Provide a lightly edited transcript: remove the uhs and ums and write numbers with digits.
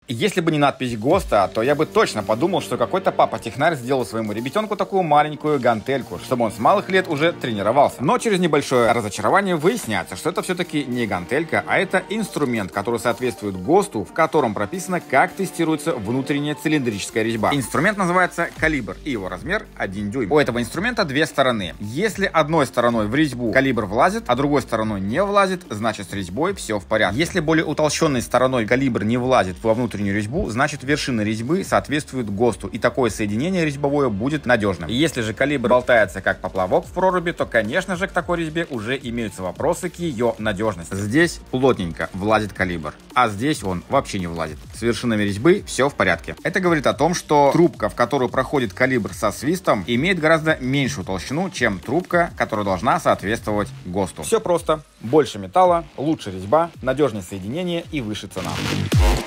Если бы не надпись ГОСТа, то я бы точно подумал, что какой-то папа-технарь сделал своему ребятенку такую маленькую гантельку, чтобы он с малых лет уже тренировался. Но через небольшое разочарование выясняется, что это все-таки не гантелька, а это инструмент, который соответствует ГОСТу, в котором прописано, как тестируется внутренняя цилиндрическая резьба. Инструмент называется калибр, и его размер 1 дюйм. У этого инструмента две стороны. Если одной стороной в резьбу калибр влазит, а другой стороной не влазит, значит с резьбой все в порядке. Если более утолщенной стороной калибр не влазит во внутреннюю резьбу, значит вершина резьбы соответствует ГОСТу, и такое соединение резьбовое будет надежным. Если же калибр болтается как поплавок в проруби, то, конечно же, к такой резьбе уже имеются вопросы к ее надежности. Здесь плотненько влазит калибр, а здесь он вообще не влазит. С вершинами резьбы все в порядке. Это говорит о том, что трубка, в которую проходит калибр со свистом, имеет гораздо меньшую толщину, чем трубка, которая должна соответствовать ГОСТу. Все просто. Больше металла, лучше резьба, надежнее соединение и выше цена.